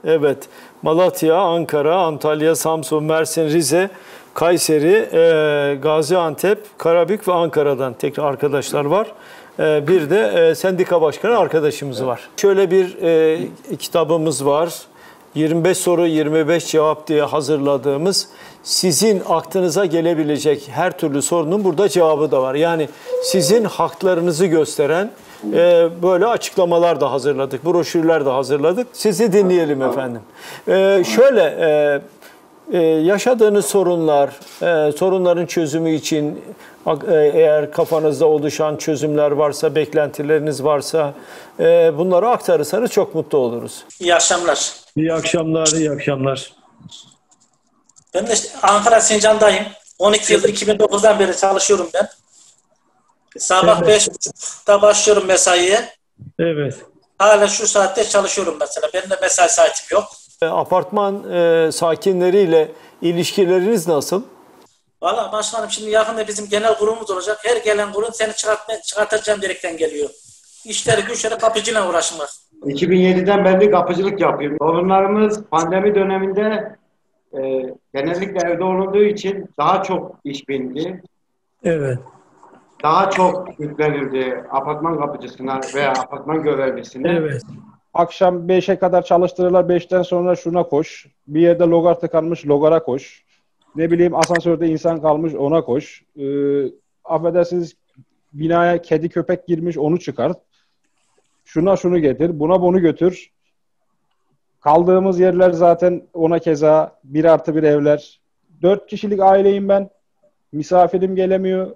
Evet. Malatya, Ankara, Antalya, Samsun, Mersin, Rize, Kayseri, Gaziantep, Karabük ve Ankara'dan tekrar arkadaşlar var. Bir de sendika başkanı arkadaşımız var. Şöyle bir kitabımız var. 25 soru 25 cevap diye hazırladığımız, sizin aklınıza gelebilecek her türlü sorunun burada cevabı da var. Yani sizin haklarınızı gösteren böyle açıklamalar da hazırladık, broşürler de hazırladık. Sizi dinleyelim efendim. Şöyle yaşadığınız sorunlar, sorunların çözümü için eğer kafanızda oluşan çözümler varsa, beklentileriniz varsa bunları aktarırsanız çok mutlu oluruz. İyi akşamlar. İyi akşamlar, iyi akşamlar. Ben de işte Ankara Sincan'dayım. 12 yıldır 2009'dan beri çalışıyorum ben. Sabah 5.30'da başlıyorum mesaiye. Evet. Hala şu saatte çalışıyorum mesela. Benim de mesai saatim yok. Apartman sakinleriyle ilişkileriniz nasıl? Valla başkanım, şimdi yakında bizim genel kurulumuz olacak. Her gelen kurum seni çıkartacağım direkten geliyor. İşleri güçleri kapıcıyla uğraşmak. 2007'den beri kapıcılık yapıyorum. Sorunlarımız pandemi döneminde genellikle evde olduğu için daha çok iş bindi. Evet. Daha çok yüklenildi apartman kapıcısına veya apartman görevlisine. Evet. Akşam 5'e kadar çalıştırırlar. 5'ten sonra şuna koş. Bir yerde logar tıkanmış, logara koş. Ne bileyim, asansörde insan kalmış, ona koş. Affedersiniz, binaya kedi köpek girmiş, onu çıkart. Şuna şunu getir, buna bunu götür. Kaldığımız yerler zaten ona keza 1+1 evler. 4 kişilik aileyim ben. Misafirim gelemiyor.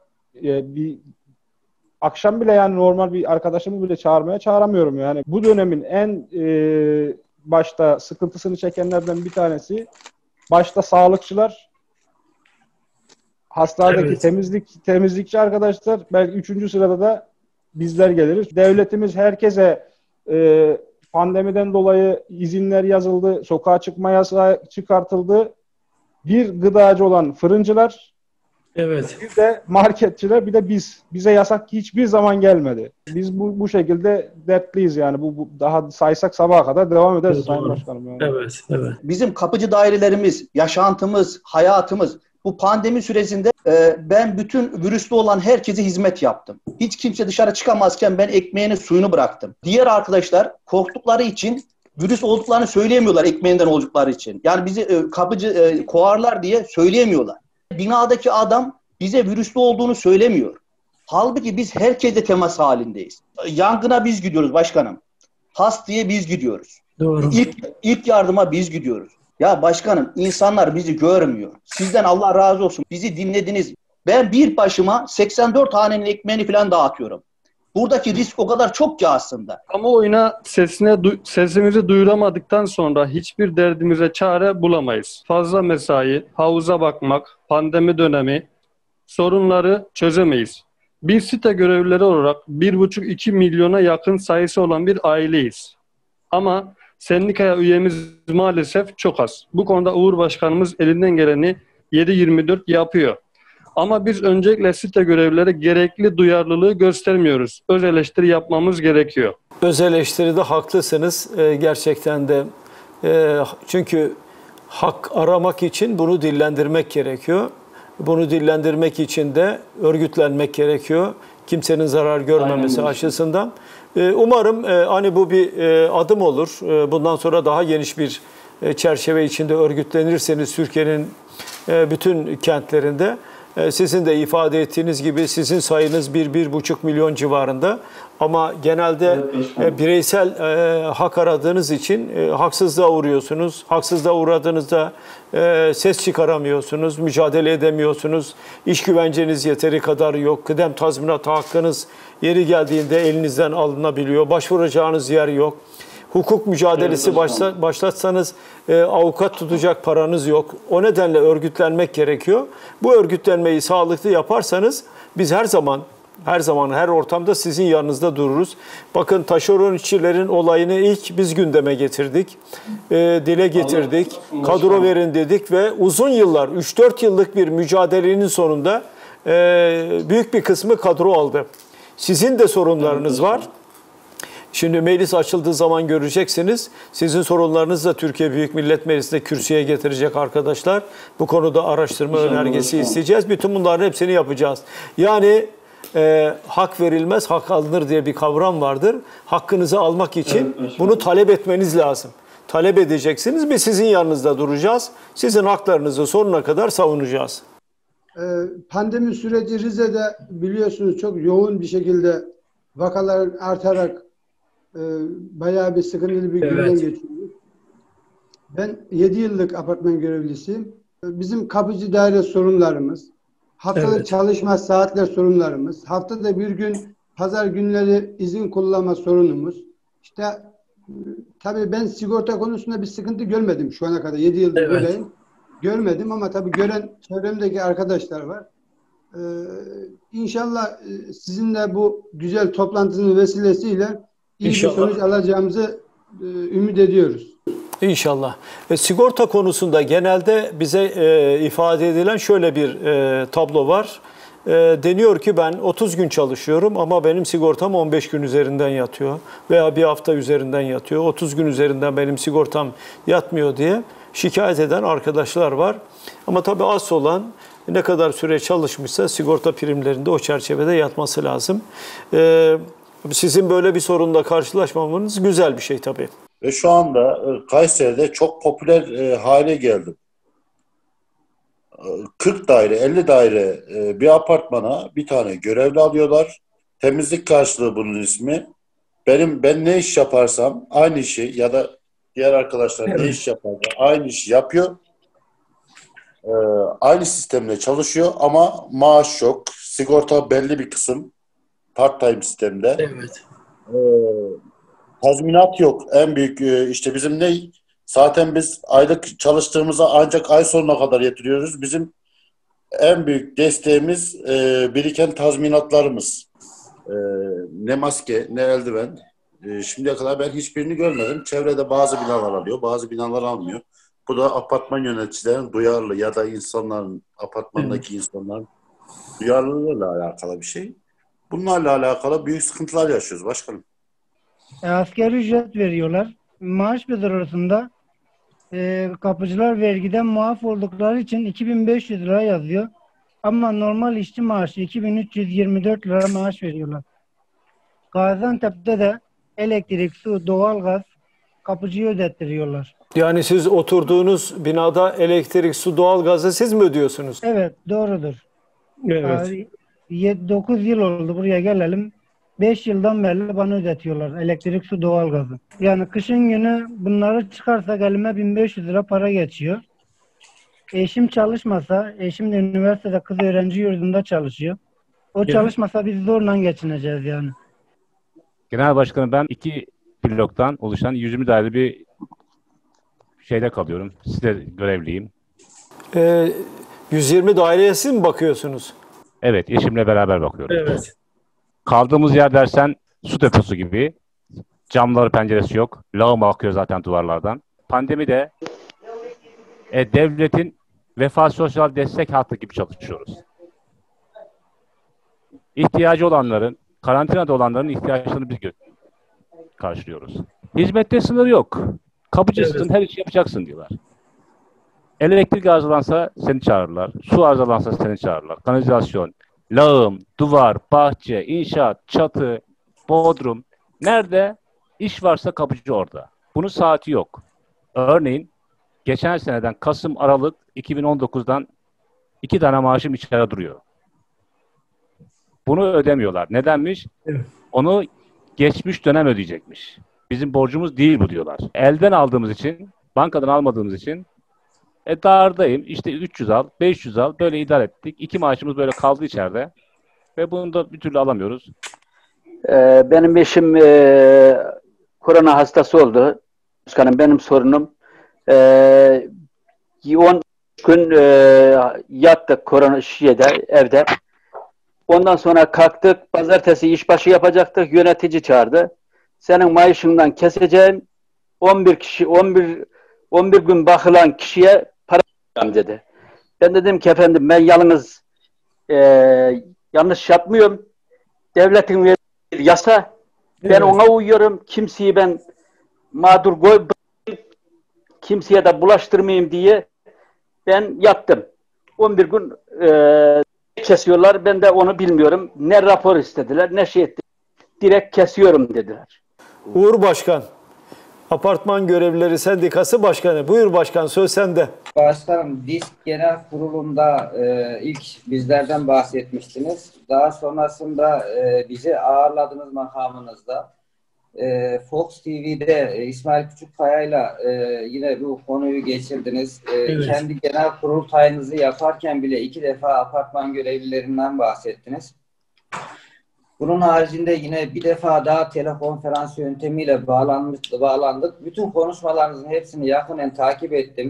Akşam bile yani normal bir arkadaşımı bile çağıramıyorum yani. Bu dönemin en başta sıkıntısını çekenlerden bir tanesi, başta sağlıkçılar, hastanedeki temizlikçi arkadaşlar, belki 3. sırada da bizler geliriz. Devletimiz herkese pandemiden dolayı izinler yazıldı, sokağa çıkma yasağı çıkartıldı. Bir gıdacı olan fırıncılar, Evet. bir de marketçiler, bir de biz. Bize yasak hiçbir zaman gelmedi. Biz bu şekilde dertliyiz yani. Bu daha saysak sabaha kadar devam ederiz Sayın Başkanım. Yani. Evet, evet. Bizim kapıcı dairelerimiz, yaşantımız, hayatımız bu pandemi sürecinde ben bütün virüslü olan herkese hizmet yaptım. Hiç kimse dışarı çıkamazken ben ekmeğini suyunu bıraktım. Diğer arkadaşlar korktukları için virüs olduklarını söyleyemiyorlar, ekmeğinden oldukları için. Yani bizi kapıcı kovarlar diye söyleyemiyorlar. Binadaki adam bize virüslü olduğunu söylemiyor. Halbuki biz herkesle temas halindeyiz. Yangına biz gidiyoruz başkanım. Hastaya biz gidiyoruz. Doğru. İlk yardıma biz gidiyoruz. Ya başkanım, insanlar bizi görmüyor. Sizden Allah razı olsun. Bizi dinlediniz. Ben bir başıma 84 hanenin ekmeğini falan dağıtıyorum. Buradaki risk o kadar çok ki aslında. Kamuoyuna sesimizi duyuramadıktan sonra hiçbir derdimize çare bulamayız. Fazla mesai, havuza bakmak, pandemi dönemi, sorunları çözemeyiz. Bir site görevlileri olarak 1,5-2 milyona yakın sayısı olan bir aileyiz. Ama sendikaya üyemiz maalesef çok az. Bu konuda Uğur Başkanımız elinden geleni 7/24 yapıyor. Ama biz öncelikle site görevlileri gerekli duyarlılığı göstermiyoruz. Öz eleştiri yapmamız gerekiyor. Öz eleştiride haklısınız. Gerçekten de çünkü hak aramak için bunu dillendirmek gerekiyor. Bunu dillendirmek için de örgütlenmek gerekiyor. Kimsenin zarar görmemesi açısından. Umarım hani bu bir adım olur. Bundan sonra daha geniş bir çerçeve içinde örgütlenirseniz Türkiye'nin bütün kentlerinde, sizin de ifade ettiğiniz gibi sizin sayınız 1-1,5 milyon civarında. Ama genelde bireysel hak aradığınız için haksızlığa uğruyorsunuz. Haksızlığa uğradığınızda ses çıkaramıyorsunuz, mücadele edemiyorsunuz. İş güvenceniz yeteri kadar yok. Kıdem tazminat hakkınız yeri geldiğinde elinizden alınabiliyor. Başvuracağınız yer yok. Hukuk mücadelesi başlatsanız avukat tutacak paranız yok. O nedenle örgütlenmek gerekiyor. Bu örgütlenmeyi sağlıklı yaparsanız biz her zaman her ortamda sizin yanınızda dururuz. Bakın taşeron işçilerin olayını ilk biz gündeme getirdik. Dile getirdik. Kadro verin dedik ve uzun yıllar, 3-4 yıllık bir mücadelenin sonunda büyük bir kısmı kadro aldı. Sizin de sorunlarınız var. Şimdi meclis açıldığı zaman göreceksiniz. Sizin sorunlarınızı da Türkiye Büyük Millet Meclisi'nde kürsüye getirecek arkadaşlar. Bu konuda araştırma önergesi isteyeceğiz. Bütün bunların hepsini yapacağız. Yani hak verilmez, hak alınır diye bir kavram vardır. Hakkınızı almak için bunu talep etmeniz lazım. Talep edeceksiniz. Biz sizin yanınızda duracağız. Sizin haklarınızı sonuna kadar savunacağız. Pandemi süreci Rize'de biliyorsunuz çok yoğun bir şekilde vakaların artarak bayağı bir sıkıntılı bir günden geçiyoruz. Ben 7 yıllık apartman görevlisiyim. Bizim kapıcı daire sorunlarımız, haftalık çalışma saatler sorunlarımız, haftada bir gün pazar günleri izin kullanma sorunumuz. İşte tabii ben sigorta konusunda bir sıkıntı görmedim şu ana kadar. 7 yıldır buradayım. Görmedim ama tabii gören çevremdeki arkadaşlar var. İnşallah sizinle bu güzel toplantının vesilesiyle iyi bir sonuç alacağımızı ümit ediyoruz. İnşallah. Sigorta konusunda genelde bize ifade edilen şöyle bir tablo var. Deniyor ki ben 30 gün çalışıyorum ama benim sigortam 15 gün üzerinden yatıyor veya bir hafta üzerinden yatıyor. 30 gün üzerinden benim sigortam yatmıyor diye şikayet eden arkadaşlar var. Ama tabii asıl olan ne kadar süre çalışmışsa sigorta primlerinde o çerçevede yatması lazım. Sizin böyle bir sorunla karşılaşmamanız güzel bir şey tabii. Ve şu anda Kayseri'de çok popüler hale geldi. 40 daire, 50 daire bir apartmana bir tane görevli alıyorlar. Temizlik karşılığı bunun ismi. Ben ne iş yaparsam aynı işi ya da diğer arkadaşlar ne iş yaparsa aynı işi yapıyor. Aynı sistemle çalışıyor ama maaş yok. Sigorta belli bir kısım. Part-time sistemde. Evet. Tazminat yok. En büyük işte bizim ne? Zaten biz aylık çalıştığımızda ancak ay sonuna kadar yatırıyoruz. Bizim en büyük desteğimiz biriken tazminatlarımız. Ne maske, ne eldiven. Şimdiye kadar ben hiçbirini görmedim. Çevrede bazı binalar alıyor, bazı binalar almıyor. Bu da apartman yöneticilerin duyarlı ya da insanların, apartmandaki insanların duyarlılığıyla alakalı bir şey. Bunlarla alakalı büyük sıkıntılar yaşıyoruz başkanım. Asgari ücret veriyorlar. Maaş bedeli kapıcılar vergiden muaf oldukları için 2500 lira yazıyor. Ama normal işçi maaşı 2324 lira maaş veriyorlar. Gaziantep'te de elektrik, su, doğalgaz kapıcıya ödettiriyorlar. Yani siz oturduğunuz binada elektrik, su, doğalgazı siz mi ödüyorsunuz? Evet, doğrudur. Evet. 9 yıl oldu buraya gelelim. 5 yıldan beri bana ödetiyorlar elektrik, su, doğalgazı. Yani kışın günü bunları çıkarsak elime 1500 lira para geçiyor. Eşim çalışmasa, eşim de üniversitede kız öğrenci yurdunda çalışıyor. O çalışmasa biz zorla geçineceğiz yani. Genel Başkanım, ben 2 bloktan oluşan 120 daireli bir şeyde kalıyorum. Site görevliyim. 120 daireye siz mi bakıyorsunuz? Evet, eşimle beraber bakıyorum. Evet. Kaldığımız yer dersen su deposu gibi. Camları, penceresi yok. Lağım akıyor zaten duvarlardan. Pandemide devletin vefa sosyal destek hattı gibi çalışıyoruz. İhtiyacı olanların, karantinada olanların ihtiyaçlarını biz karşılıyoruz. Hizmette sınır yok. Kapıcısın, her işi yapacaksın diyorlar. Elektrik arızalansa seni çağırırlar. Su arızalansa seni çağırırlar. Kanalizasyon, lağım, duvar, bahçe, inşaat, çatı, bodrum. Nerede iş varsa kapıcı orada. Bunun saati yok. Örneğin geçen seneden Kasım, Aralık 2019'dan 2 tane maaşım içeride duruyor. Bunu ödemiyorlar. Nedenmiş? Evet. Onu geçmiş dönem ödeyecekmiş. Bizim borcumuz değil bu diyorlar. Elden aldığımız için, bankadan almadığımız için dardayım. İşte 300 al, 500 al. Böyle idare ettik. 2 maaşımız böyle kaldı içeride. Ve bunu da bir türlü alamıyoruz. Benim eşim korona hastası oldu. Başkanım, benim sorunum 10 gün yattık korona evde. Ondan sonra kalktık. Pazartesi işbaşı yapacaktık. Yönetici çağırdı. Senin maaşından keseceğim. 11 gün bakılan kişiye para vereceğim dedi. Ben dedim ki efendim, ben yalnız yanlış yapmıyorum. Devletin verdiği yasa, Ben ona uyuyorum. Kimseyi ben mağdur kimseye de bulaştırmayayım diye ben yattım. 11 gün kesiyorlar. Ben de onu bilmiyorum. Ne rapor istediler, ne şey etti. Direkt kesiyorum dediler. Uğur Başkan, Apartman Görevlileri Sendikası Başkanı. Buyur başkan, söz sende. Başkanım, DİSK Genel Kurulu'nda ilk bizlerden bahsetmiştiniz. Daha sonrasında bizi ağırladınız makamınızda. Fox TV'de İsmail Küçükkaya'yla yine bu konuyu geçirdiniz. Evet. Kendi genel kurultayınızı yaparken bile 2 defa apartman görevlilerinden bahsettiniz. Bunun haricinde yine bir defa daha telekonferans yöntemiyle bağlandık. Bütün konuşmalarınızın hepsini yakinen takip ettim.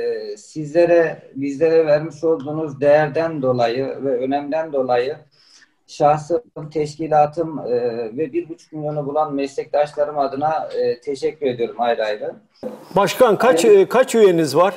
Bizlere vermiş olduğunuz değerden dolayı ve önemden dolayı şahsım, teşkilatım ve 1,5 milyonu bulan meslektaşlarım adına teşekkür ediyorum ayrı ayrı. Başkan, kaç üyeniz var?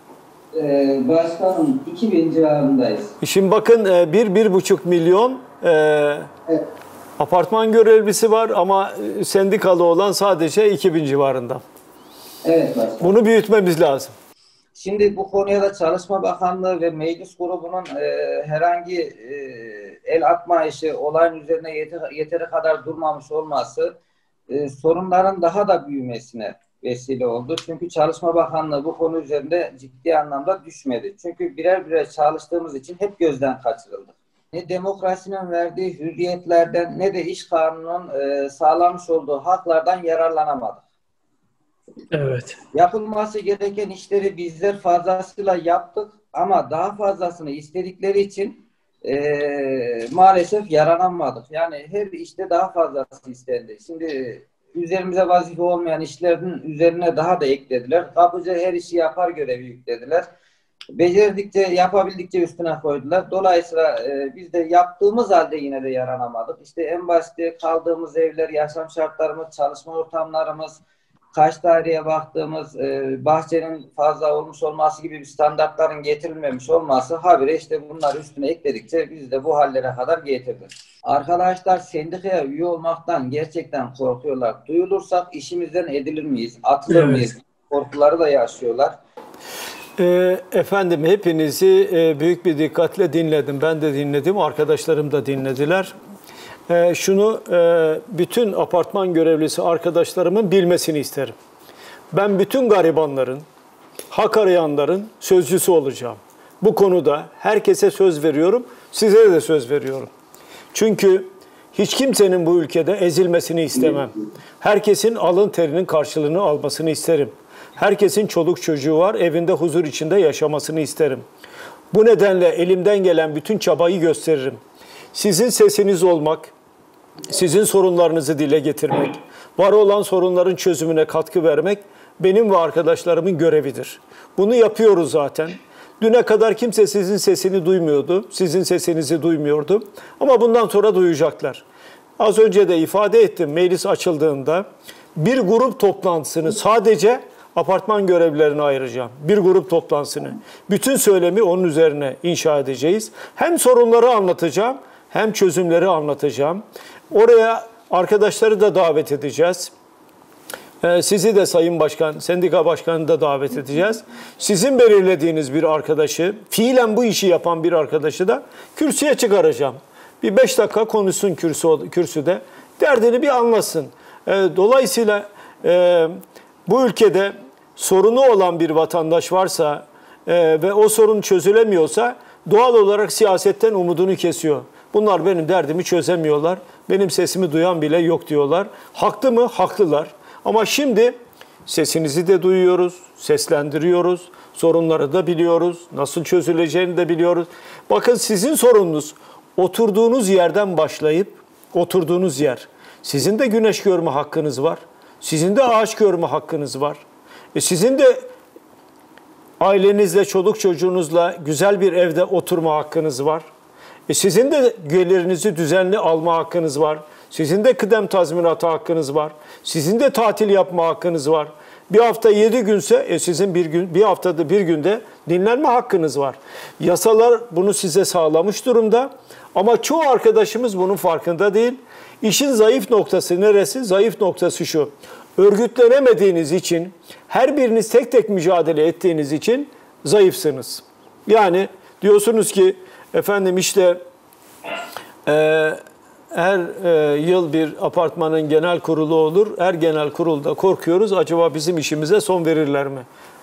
Başkanım 2000 civarındayız. Şimdi bakın 1,5 milyon Evet. apartman görevlisi var ama sendikalı olan sadece 2000 civarında. Evet başkanım. Bunu büyütmemiz lazım. Şimdi bu konuya da Çalışma Bakanlığı ve meclis grubunun herhangi el atma işi, olayın üzerine yeteri kadar durmamış olması sorunların daha da büyümesine vesile oldu. Çünkü Çalışma Bakanlığı bu konu üzerinde ciddi anlamda düşmedi. Çünkü birer çalıştığımız için hep gözden kaçırıldı. Ne demokrasinin verdiği hürriyetlerden ne de iş kanununun sağlamış olduğu haklardan yararlanamadık. Evet. Yapılması gereken işleri bizler fazlasıyla yaptık ama daha fazlasını istedikleri için maalesef yaranamadık. Yani her işte daha fazlası istendi. Şimdi üzerimize vazife olmayan işlerin üzerine daha da eklediler. Kapıcı her işi yapar görevi yüklediler. Becerdikçe, yapabildikçe üstüne koydular. Dolayısıyla biz de yaptığımız halde yine de yaranamadık. İşte en başta kaldığımız evler, yaşam şartlarımız, çalışma ortamlarımız, kaç daireye baktığımız, bahçenin fazla olmuş olması gibi bir standartların getirilmemiş olması habire işte bunlar üstüne ekledikçe biz de bu hallere kadar getirdik. Arkadaşlar sendikaya üye olmaktan gerçekten korkuyorlar. Duyulursak işimizden edilir miyiz, atılır mıyız? Korkuları da yaşıyorlar. Efendim hepinizi büyük bir dikkatle dinledim. Ben de dinledim, arkadaşlarım da dinlediler. Şunu bütün apartman görevlisi arkadaşlarımın bilmesini isterim. Ben bütün garibanların, hak arayanların sözcüsü olacağım. Bu konuda herkese söz veriyorum, size de söz veriyorum. Çünkü hiç kimsenin bu ülkede ezilmesini istemem. Herkesin alın terinin karşılığını almasını isterim. Herkesin çoluk çocuğu var, evinde huzur içinde yaşamasını isterim. Bu nedenle elimden gelen bütün çabayı gösteririm. Sizin sesiniz olmak, sizin sorunlarınızı dile getirmek, var olan sorunların çözümüne katkı vermek benim ve arkadaşlarımın görevidir. Bunu yapıyoruz zaten. Düne kadar kimse sizin sesini duymuyordu, sizin sesinizi duymuyordu. Ama bundan sonra duyacaklar. Az önce de ifade ettim, meclis açıldığında bir grup toplantısını sadece apartman görevlilerine ayıracağım. Bir grup toplantısını. Bütün söylemi onun üzerine inşa edeceğiz. Hem sorunları anlatacağım, hem çözümleri anlatacağım. Oraya arkadaşları da davet edeceğiz. Sizi de Sayın Başkan, Sendika Başkanı'nı da davet edeceğiz. Sizin belirlediğiniz bir arkadaşı, fiilen bu işi yapan bir arkadaşı da kürsüye çıkaracağım. Bir 5 dakika konuşsun kürsüde, derdini bir anlatsın. Dolayısıyla bu ülkede sorunu olan bir vatandaş varsa ve o sorun çözülemiyorsa doğal olarak siyasetten umudunu kesiyor. Bunlar benim derdimi çözemiyorlar, benim sesimi duyan bile yok diyorlar. Haklı mı? Haklılar. Ama şimdi sesinizi de duyuyoruz, seslendiriyoruz, sorunları da biliyoruz, nasıl çözüleceğini de biliyoruz. Bakın sizin sorununuz oturduğunuz yerden başlayıp oturduğunuz yer. Sizin de güneş görme hakkınız var, sizin de ağaç görme hakkınız var. Sizin de ailenizle, çoluk çocuğunuzla güzel bir evde oturma hakkınız var. Sizin de gelirinizi düzenli alma hakkınız var. Sizin de kıdem tazminatı hakkınız var. Sizin de tatil yapma hakkınız var. Bir hafta 7 günse sizin bir haftada bir günde dinlenme hakkınız var. Yasalar bunu size sağlamış durumda. Ama çoğu arkadaşımız bunun farkında değil. İşin zayıf noktası neresi? Zayıf noktası şu. Örgütlenemediğiniz için, her biriniz tek tek mücadele ettiğiniz için zayıfsınız. Yani diyorsunuz ki efendim işte her yıl bir apartmanın genel kurulu olur. Her genel kurulda korkuyoruz. Acaba bizim işimize son verirler mi?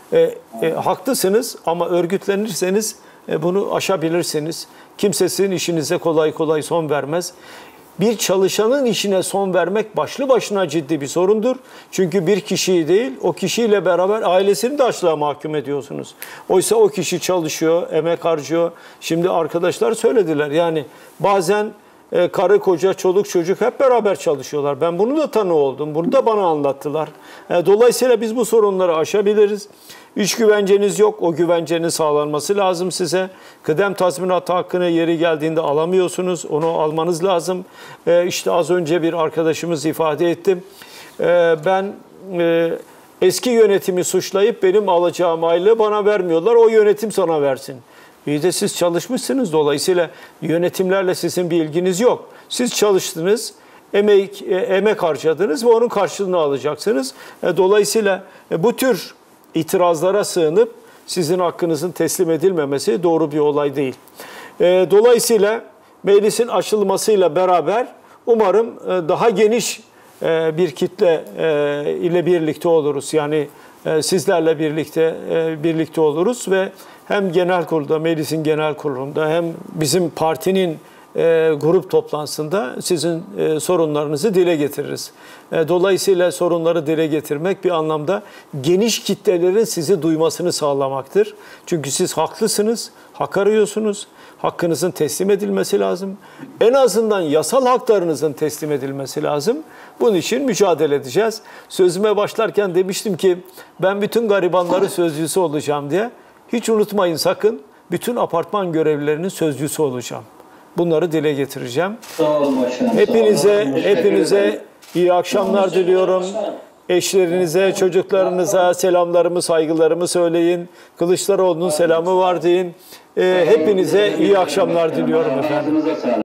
Haklısınız ama örgütlenirseniz bunu aşabilirsiniz. Kimse sizin işinize kolay kolay son vermez. Bir çalışanın işine son vermek başlı başına ciddi bir sorundur. Çünkü bir kişiyi değil, o kişiyle beraber ailesini de açlığa mahkum ediyorsunuz. Oysa o kişi çalışıyor, emek harcıyor. Şimdi arkadaşlar söylediler yani bazen karı koca, çoluk çocuk hep beraber çalışıyorlar. Ben bunu da tanığı oldum. Bunu da bana anlattılar. Dolayısıyla biz bu sorunları aşabiliriz. İş güvenceniz yok. O güvencenin sağlanması lazım size. Kıdem tazminatı hakkını yeri geldiğinde alamıyorsunuz. Onu almanız lazım. İşte az önce bir arkadaşımız ifade etti. Ben eski yönetimi suçlayıp benim alacağım aylığı bana vermiyorlar. O yönetim sana versin. İyi de siz çalışmışsınız. Dolayısıyla yönetimlerle sizin bir ilginiz yok. Siz çalıştınız, emek harcadınız ve onun karşılığını alacaksınız. Dolayısıyla bu tür itirazlara sığınıp sizin hakkınızın teslim edilmemesi doğru bir olay değil. Dolayısıyla meclisin açılmasıyla beraber umarım daha geniş bir kitle ile birlikte oluruz. Yani sizlerle birlikte oluruz ve hem genel kurulda, meclisin genel kurulunda hem bizim partinin grup toplantısında sizin sorunlarınızı dile getiririz. Dolayısıyla sorunları dile getirmek bir anlamda geniş kitlelerin sizi duymasını sağlamaktır. Çünkü siz haklısınız, hak arıyorsunuz, hakkınızın teslim edilmesi lazım. En azından yasal haklarınızın teslim edilmesi lazım. Bunun için mücadele edeceğiz. Sözüme başlarken demiştim ki ben bütün garibanların sözcüsü olacağım diye. Hiç unutmayın sakın, bütün apartman görevlilerinin sözcüsü olacağım. Bunları dile getireceğim. Sağ olun başkanım. Hepinize iyi akşamlar diliyorum. Eşlerinize, çocuklarınıza selamlarımı, saygılarımı söyleyin. Kılıçdaroğlu'nun selamı var deyin. Hepinize iyi akşamlar diliyorum efendim.